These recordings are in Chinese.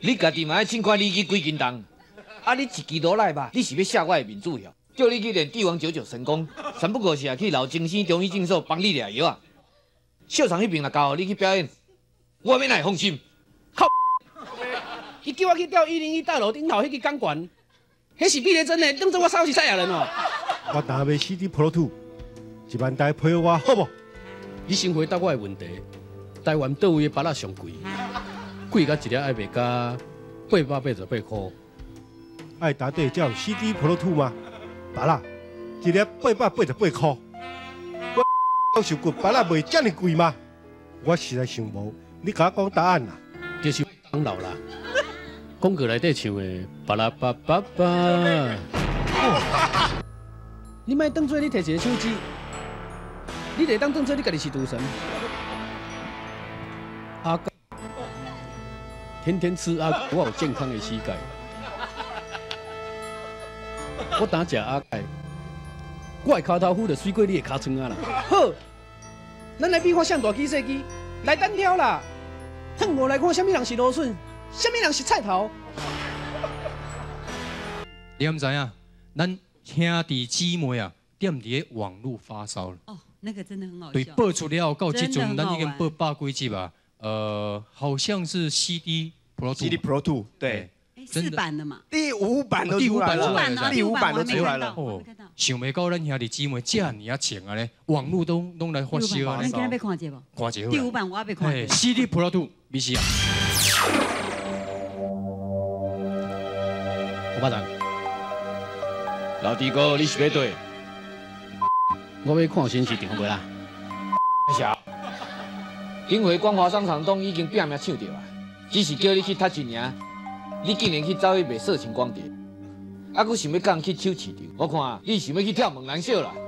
你家己嘛爱凊看你去几斤重，啊，你一支落来吧，你是要下我的面子哟？叫你去练帝王99神功，全不过是去老精生中医诊所帮你抓药啊。秀场迄边若交你去表演，我免来放心。靠！ 伊叫我去钓101大楼顶头迄个钢管，迄是避雷针的，当作我烧是赛亚人哦。 我打卖 CD Pro 2，一万台配合我好不？ 你先回答我的问题，台湾倒位的芭乐上贵？贵到一粒爱卖到888块。 爱答对才有 CD Pro 2吗？芭乐一粒888块。我受过芭乐卖这么贵吗？我实在想无，你甲我讲答案啦。 就是讲老啦，广告内底唱的巴拉巴巴巴。你莫当做你摕一个手机，你得当做你家己是赌神。阿哥，天天吃阿哥，我有健康的膝盖。我打食阿钙，我的骹头扶就水过你的骹床啊啦。好，咱来比看上大机细机，来单挑啦！趁我来看，什么人是芦笋，什么人是菜头。 你毋知影，咱兄弟姊妹啊，踮伫个网络发烧了。 哦，那个真的很好笑。 对，播出了到即阵，咱已经播 8 百几集啊。好像是 CD Pro 2。CD Pro 2，对。 4版的嘛， 第5版都出来了，第5版都出来了。 哦，想袂到咱兄弟姊妹这尔啊强啊咧，网络都拢来发烧啊！ 咱今日要看者无？ 看者。 第5版我也要看。 CD Pro 2，必须啊！ 我巴掌。 老弟哥，你是要对？ 我要看新市场袂啦。 啥？顶回光华商场东已经拼命抢着啊，只是叫你去踢一尔。 你竟然去走去卖色情光碟，啊，佮想要讲去抢市场，我看你想要去跳猛男秀啦。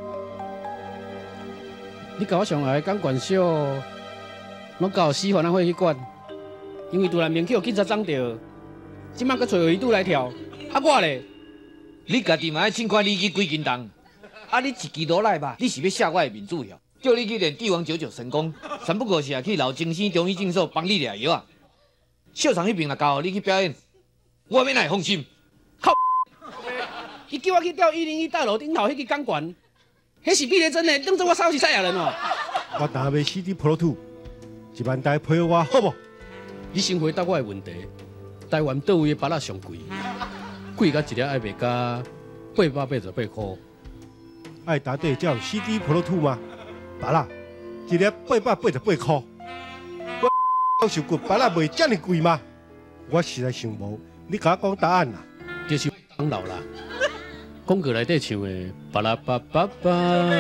你甲我上来讲管秀，拢交死犯人会去管，因为突然名气有警察长着，即摆佮找伊拄来跳，啊我咧， 你家己嘛爱凊看你去几斤重，啊，你一支落来吧，你是要下我的面子哟？叫你去练帝王99神功，全不过是去老精生中医诊所帮你抓药啊。秀场迄边若交你去表演。 我免来放心。靠！ 伊叫我去钓101大楼顶头迄个钢管，迄是避雷针的，当作我烧是赛亚人哦。 我打卖 CD Pro 2，一万台配合我好不？ 你先回答我的问题，台湾倒位的芭乐上贵？贵到一粒爱卖到888块。 爱答对才有 CD Pro 2吗？芭乐一粒888块。我受过芭乐卖这么贵吗？我实在想无。 你甲我讲答案啦， 就是讲老啦，广告内底唱的巴拉巴巴巴。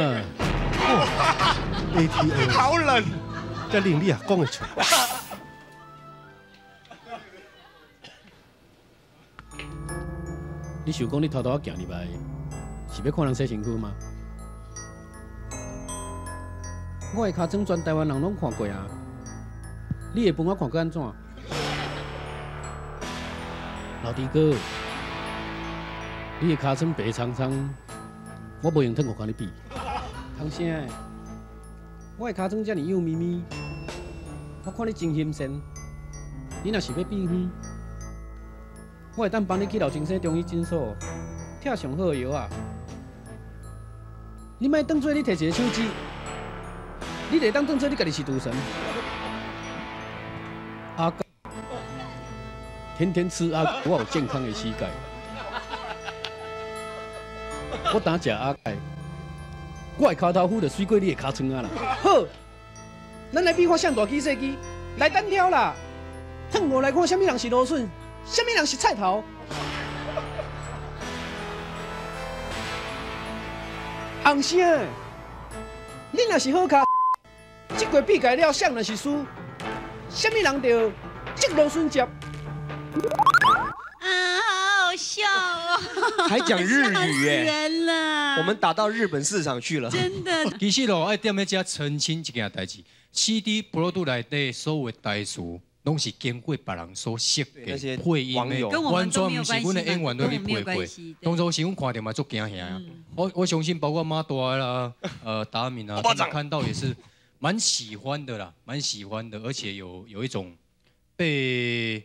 ATM 好冷， 这令你也讲得出来。 你想讲你偷偷行入来，是要看人洗身躯吗？我的尻川全台湾人拢看过啊，你会帮我看过安怎？ 老弟哥，你的尻川白苍苍，我无用通我看你比。通啥？我的尻川遮尔幼咪咪，我看你真新鲜。你若是要变远，我会当帮你去老精生中医诊所贴上好的药啊。你莫当做你摕一个手机，你得当做你家己是赌神。阿哥。 天天吃阿钙，我有健康的膝盖。我打食阿钙，我的骹头扶就水过你的骹床啊啦。好，咱来比看上大机细机，来单挑啦！趁我来看，什么人是芦笋，什么人是菜头。红星，你若是好卡，这回比改了，谁若是输，什么人着这芦笋接。 啊，好好笑哦！ 还讲日语耶， 人了， 我们打到日本市场去了。 真的。 其实咯，爱踮咧遮澄清一件代志 ，CD Pro 2内底所有的台词，拢是经过别人所设计配音的，完全不是阮的演员都去配过。当初是阮看到嘛，足惊吓啊！我相信，包括马大啦、达敏啊，他们看到也是蛮喜欢的啦，蛮喜欢的，而且有一种被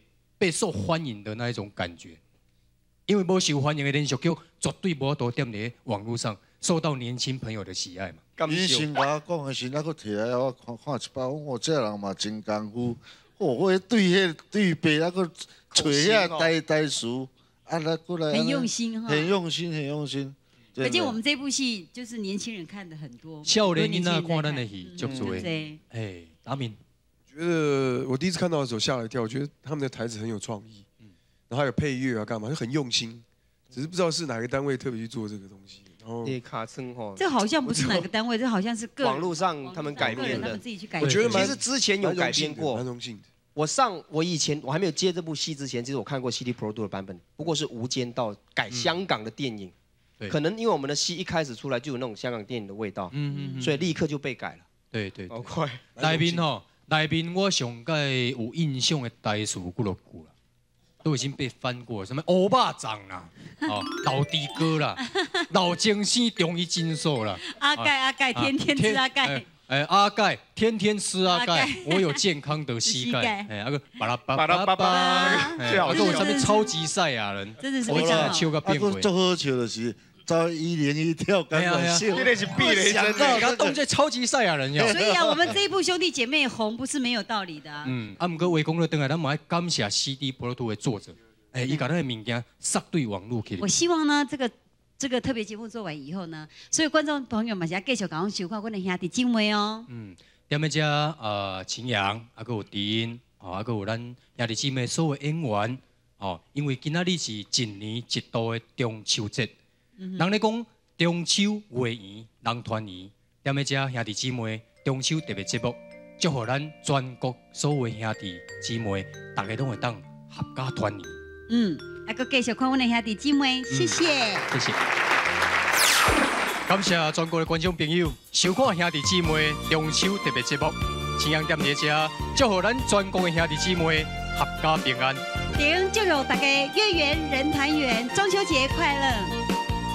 备受欢迎的那一种感觉。因为不受欢迎的连续剧，绝对无多点在网络上受到年轻朋友的喜爱嘛。 伊先甲我讲的时，那个摕来我看一包，我这人嘛真功夫，我对白那个找遐呆词，啊，那过来很用心哈， 很用心。 可见我们这部戏就是年轻人看的很多， 少年囡仔看咱的戏足多。哎，达明， 觉得我第一次看到的时候吓了一跳，我觉得他们的台词很有创意，然后还有配乐啊，干嘛就很用心，只是不知道是哪个单位特别去做这个东西。然后卡称哈， 这好像不是哪个单位，这好像是网络上他们改编的， 他们自己去改编。 我觉得其实之前有改编过， 蛮荣幸的。 我以前我还没有接这部戏之前，其实我看过 CD Pro 的版本，不过是《无间道》改香港的电影。可能因为我们的戏一开始出来就有那种香港电影的味道，所以立刻就被改了。 对， 好快。 内面我上届有印象的台词几落句啦，都已经被翻过，什么欧巴掌啦，老弟哥啦，老精生中医金寿啦， 阿盖天天吃阿盖。 阿盖天天吃阿盖，我有健康的膝盖。那个巴拉巴拉巴拉，最好跟我上面超级赛亚人， 真的是我真的笑个变鬼。 最好笑的是。招101跳橄榄秀， 这是避雷针， 他动作超级赛亚人呀。 所以啊，我们这一部兄弟姐妹红不是没有道理的啊。 不过围攻了登来，咱嘛要感谢 CD Pro 2的作者，伊把那个物件撒对网络去。 我希望呢，这个特别节目做完以后呢，所有观众朋友们是要继续赶快收看我的兄弟姐妹哦。踮咧遮秦阳，还有丁，还有咱兄弟姐妹所有演员，因为今仔日是一年一度的中秋节。人咧讲中秋月圆人团圆，踮咧遮兄弟姊妹中秋特别节目，祝福咱全国所有兄弟姊妹，大家都会当合家团圆。 还佫继续看阮的兄弟姊妹，谢谢。 谢谢。感谢全国的观众朋友收看兄弟姊妹中秋特别节目，青阳踮咧遮，祝福咱全国的兄弟姊妹合家平安。 顶祝福大家月圆人团圆，中秋节快乐。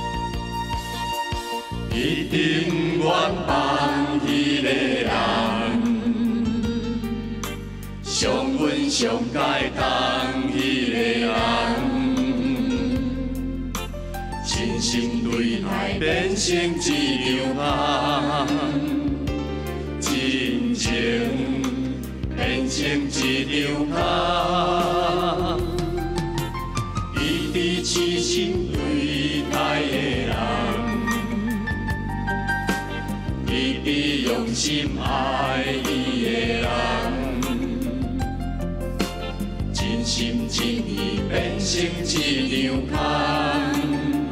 一定愿帮迄个人，上阮上该当迄个人，真心对待变成一场空，真情变成一场空，一直痴心对待的人。一直用心爱伊的人，真心真意变成一场空。